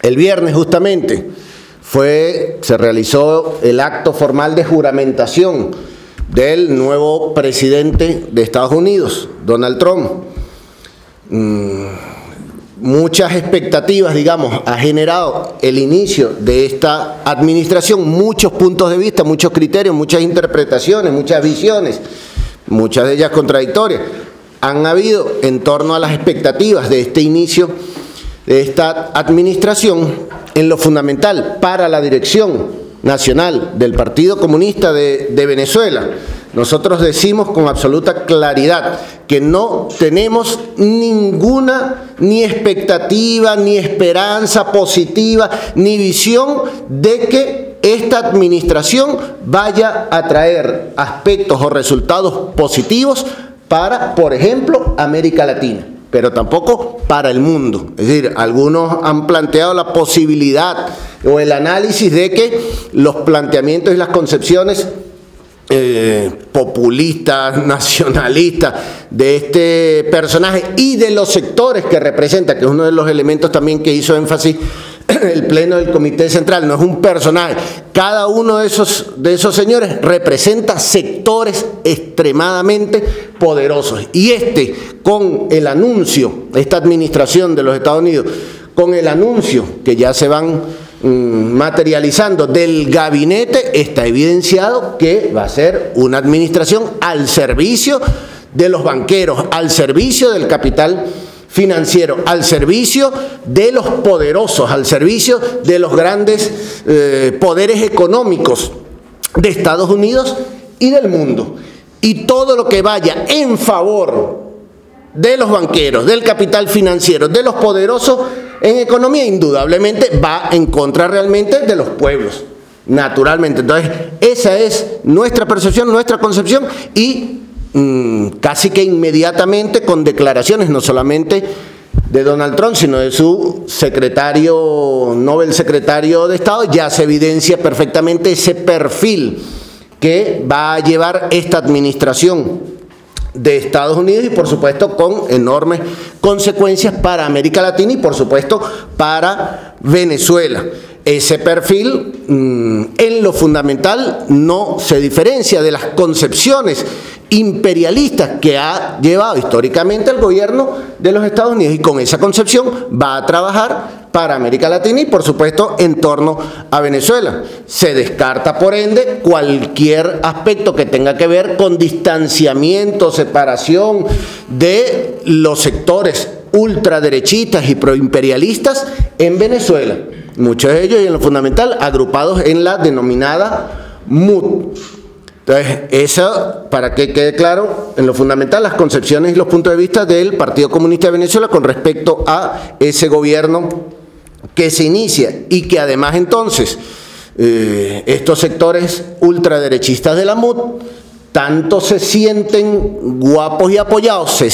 El viernes justamente se realizó el acto formal de juramentación del nuevo presidente de Estados Unidos, Donald Trump. Muchas expectativas, digamos, ha generado el inicio de esta administración, muchos puntos de vista, muchos criterios, muchas interpretaciones, muchas visiones, muchas de ellas contradictorias. Han habido en torno a las expectativas de este inicio de esta administración en lo fundamental para la dirección nacional del Partido Comunista de Venezuela. Nosotros decimos con absoluta claridad que no tenemos ninguna ni expectativa, ni esperanza positiva, ni visión de que esta administración vaya a traer aspectos o resultados positivos para, por ejemplo, América Latina, pero tampoco para el mundo. Es decir, algunos han planteado la posibilidad o el análisis de que los planteamientos y las concepciones populistas, nacionalistas de este personaje y de los sectores que representa, que es uno de los elementos también que hizo énfasis el Pleno del Comité Central, no es un personaje. Cada uno de esos señores representa sectores extremadamente poderosos. Y con el anuncio, esta administración de los Estados Unidos, con el anuncio que ya se van materializando del gabinete, está evidenciado que va a ser una administración al servicio de los banqueros, al servicio del capital financiero, al servicio de los poderosos, al servicio de los grandes poderes económicos de Estados Unidos y del mundo. Y todo lo que vaya en favor de los banqueros, del capital financiero, de los poderosos en economía, indudablemente va en contra realmente de los pueblos, naturalmente. Entonces, esa es nuestra percepción, nuestra concepción, y casi que inmediatamente con declaraciones, no solamente de Donald Trump, sino de su Nobel secretario de Estado, ya se evidencia perfectamente ese perfil que va a llevar esta administración de Estados Unidos y por supuesto con enormes consecuencias para América Latina y por supuesto para Venezuela. Ese perfil en lo fundamental no se diferencia de las concepciones imperialistas que ha llevado históricamente el gobierno de los Estados Unidos, y con esa concepción va a trabajar para América Latina y por supuesto en torno a Venezuela. Se descarta por ende cualquier aspecto que tenga que ver con distanciamiento, separación de los sectores ultraderechistas y proimperialistas en Venezuela, muchos de ellos y en lo fundamental agrupados en la denominada MUD. Entonces, eso, para que quede claro, en lo fundamental, las concepciones y los puntos de vista del Partido Comunista de Venezuela con respecto a ese gobierno que se inicia y que además entonces estos sectores ultraderechistas de la MUD tanto se sienten guapos y apoyados, que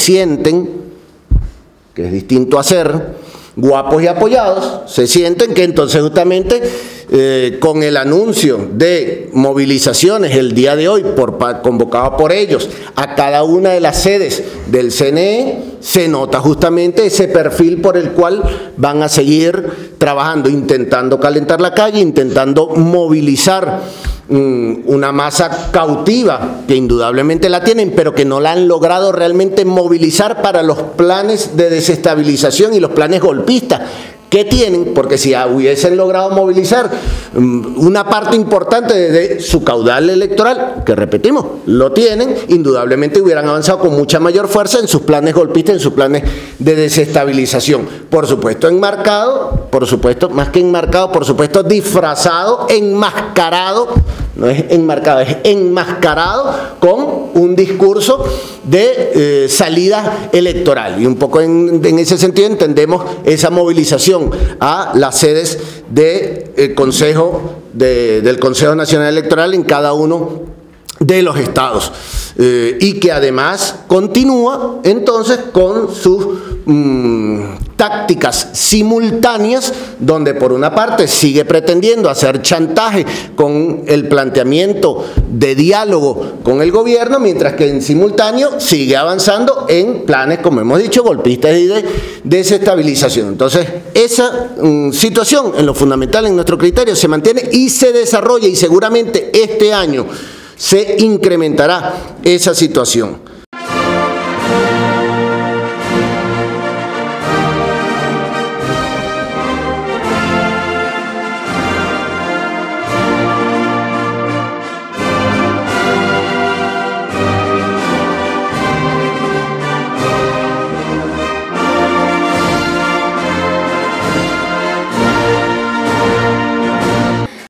es distinto a ser guapos y apoyados, se sienten que entonces justamente con el anuncio de movilizaciones el día de hoy convocado por ellos a cada una de las sedes del CNE, se nota justamente ese perfil por el cual van a seguir trabajando, intentando calentar la calle, intentando movilizar una masa cautiva que indudablemente la tienen, pero que no la han logrado realmente movilizar para los planes de desestabilización y los planes golpistas que tienen, porque si hubiesen logrado movilizar una parte importante de su caudal electoral, que repetimos, lo tienen, indudablemente hubieran avanzado con mucha mayor fuerza en sus planes golpistas, en sus planes de desestabilización. Por supuesto enmarcado, por supuesto, más que enmarcado, por supuesto disfrazado, enmascarado, no es enmarcado, es enmascarado con un discurso de salida electoral. Y un poco en ese sentido entendemos esa movilización a las sedes del Consejo Nacional Electoral en cada uno de los estados, y que además continúa entonces con sus tácticas simultáneas, donde por una parte sigue pretendiendo hacer chantaje con el planteamiento de diálogo con el gobierno, mientras que en simultáneo sigue avanzando en planes, como hemos dicho, golpistas y de desestabilización. Entonces, esa situación, en lo fundamental, en nuestro criterio, se mantiene y se desarrolla, y seguramente este año se incrementará esa situación.